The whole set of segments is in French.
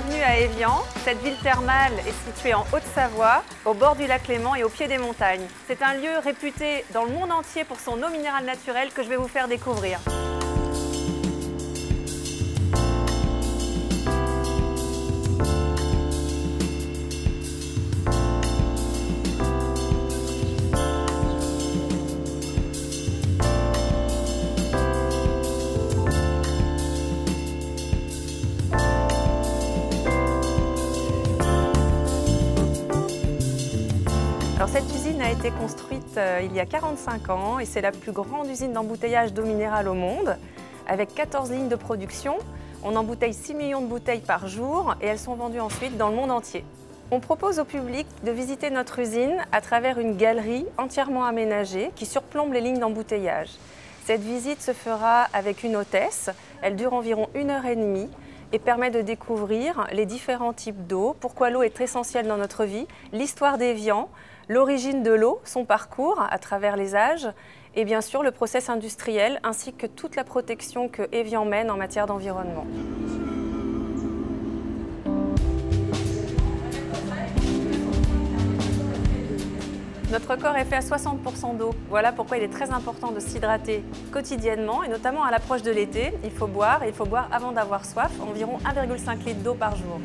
Bienvenue à Évian. Cette ville thermale est située en Haute-Savoie, au bord du lac Léman et au pied des montagnes. C'est un lieu réputé dans le monde entier pour son eau minérale naturelle que je vais vous faire découvrir. Alors cette usine a été construite il y a 45 ans et c'est la plus grande usine d'embouteillage d'eau minérale au monde. Avec 14 lignes de production, on embouteille 6 millions de bouteilles par jour et elles sont vendues ensuite dans le monde entier. On propose au public de visiter notre usine à travers une galerie entièrement aménagée qui surplombe les lignes d'embouteillage. Cette visite se fera avec une hôtesse, elle dure environ 1h30 et permet de découvrir les différents types d'eau, pourquoi l'eau est essentielle dans notre vie, l'histoire d'Évian, l'origine de l'eau, son parcours à travers les âges et bien sûr le process industriel ainsi que toute la protection que Évian mène en matière d'environnement. Notre corps est fait à 60% d'eau. Voilà pourquoi il est très important de s'hydrater quotidiennement et notamment à l'approche de l'été. Il faut boire et il faut boire avant d'avoir soif, environ 1,5 litre d'eau par jour.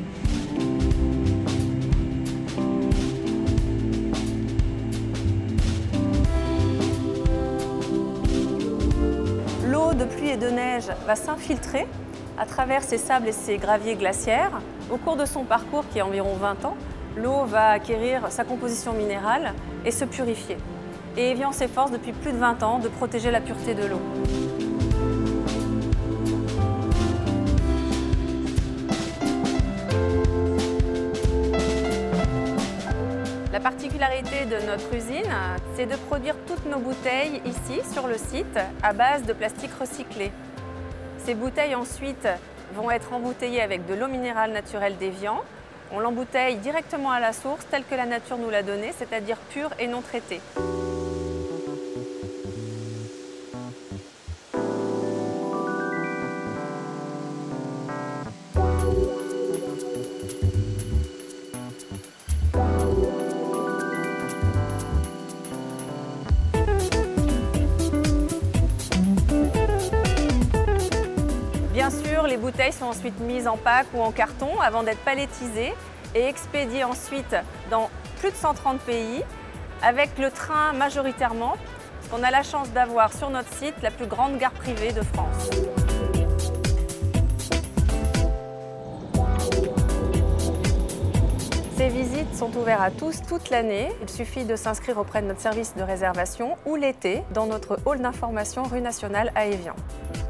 L'eau de pluie et de neige va s'infiltrer à travers ces sables et ces graviers glaciaires. Au cours de son parcours, qui est environ 20 ans, l'eau va acquérir sa composition minérale et se purifier. Et Évian s'efforce depuis plus de 20 ans de protéger la pureté de l'eau. La particularité de notre usine, c'est de produire toutes nos bouteilles ici, sur le site, à base de plastique recyclé. Ces bouteilles ensuite vont être embouteillées avec de l'eau minérale naturelle d'Évian. On l'embouteille directement à la source, telle que la nature nous l'a donnée, c'est-à-dire pure et non traitée. Bien sûr, les bouteilles sont ensuite mises en pack ou en carton avant d'être palettisées et expédiées ensuite dans plus de 130 pays avec le train majoritairement, parce qu'on a la chance d'avoir sur notre site la plus grande gare privée de France. Ces visites sont ouvertes à tous toute l'année. Il suffit de s'inscrire auprès de notre service de réservation ou l'été dans notre hall d'information rue Nationale à Évian.